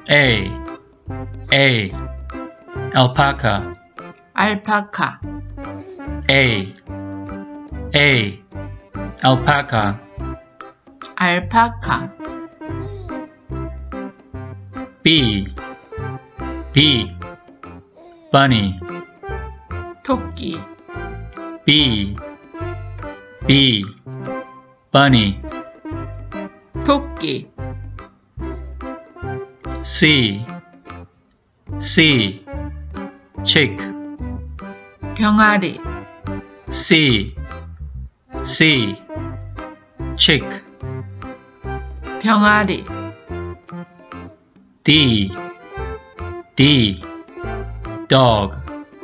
A alpaca 알파카 A alpaca 알파카 B bunny 토끼 B bunny 토끼 C chick 병아리 C chick 병아리 D dog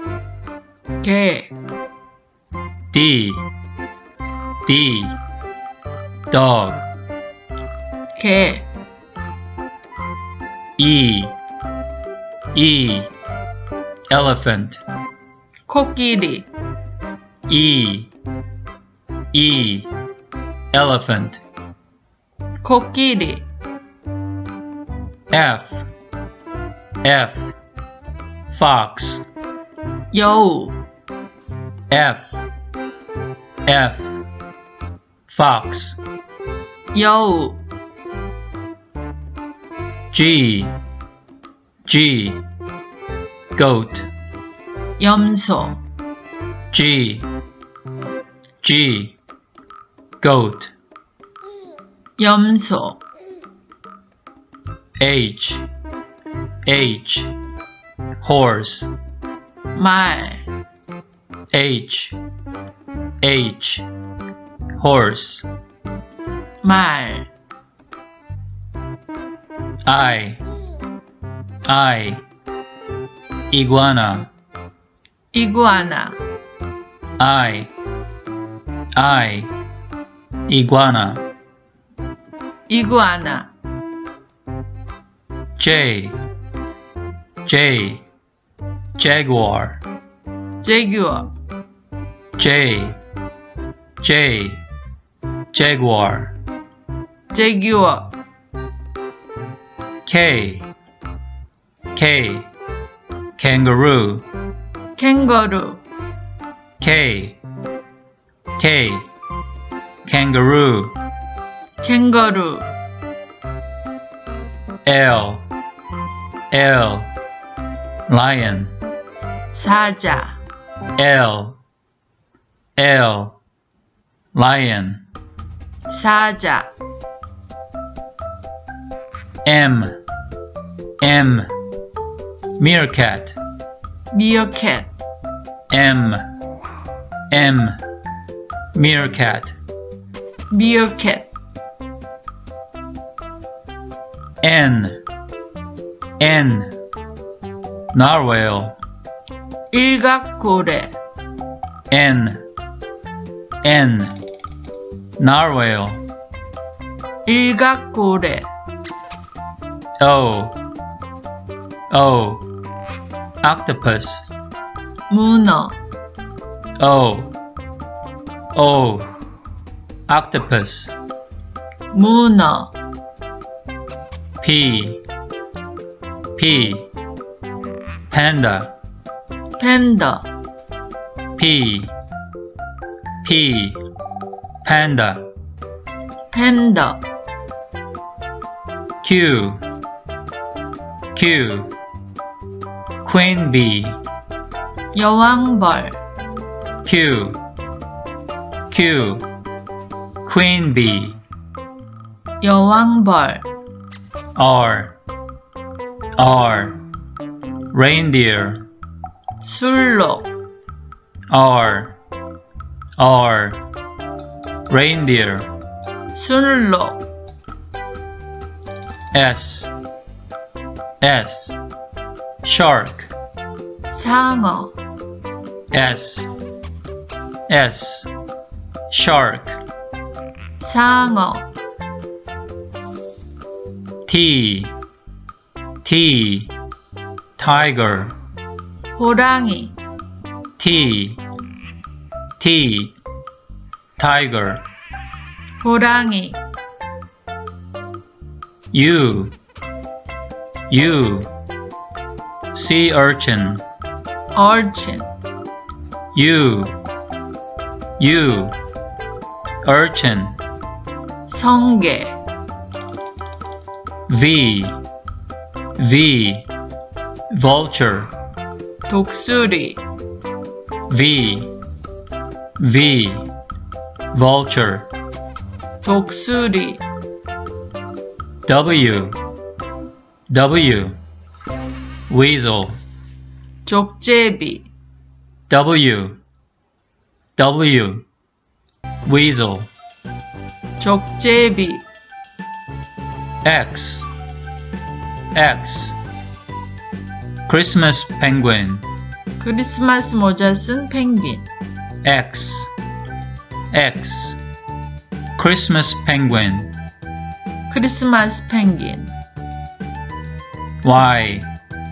개 D dog 개 E elephant 코끼리 E elephant 코끼리 F fox 여우 F fox 여우 G goat 염소 G goat 염소 H horse 말 H horse 말 I iguana 이구아나 I iguana 이구아나 J jaguar 제규어 J jaguar 제규어 K kangaroo 캥거루 K kangaroo 캥거루 L lion 사자 L lion 사자 M meerkat 미어캣 M meerkat 미어캣 N narwhal 일각고래 N narwhal 일각고래 O octopus 문어 O octopus 문어 P panda 팬더 P panda 팬더 Q queen bee 여왕벌 Q queen bee 여왕벌 R reindeer 술록 R reindeer 술록 S shark 상어 S shark 상어 T tiger 호랑이 T tiger 호랑이 U U. Sea urchin. urchin, U. urchin. 성게, V. vulture. 독수리, V. vulture. 독수리, W. weasel. 족제비, W. weasel. 족제비, X. Christmas penguin. 크리스마스 모자 쓴 펭귄, X. Christmas penguin. 크리스마스 펭귄, Y.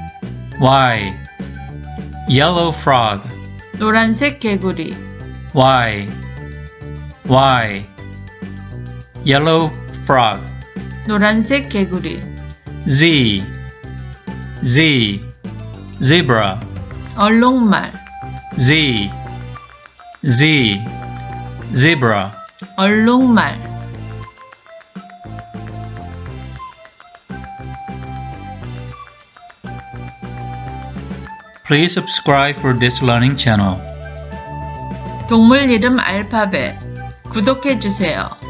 Yellow frog. 노란색 개구리, Y. Yellow frog. 노란색 개구리, Z. Zebra. 얼룩말, Z. Zebra. 얼룩말. Please subscribe for this learning channel. 동물 이름 알파벳 구독해주세요.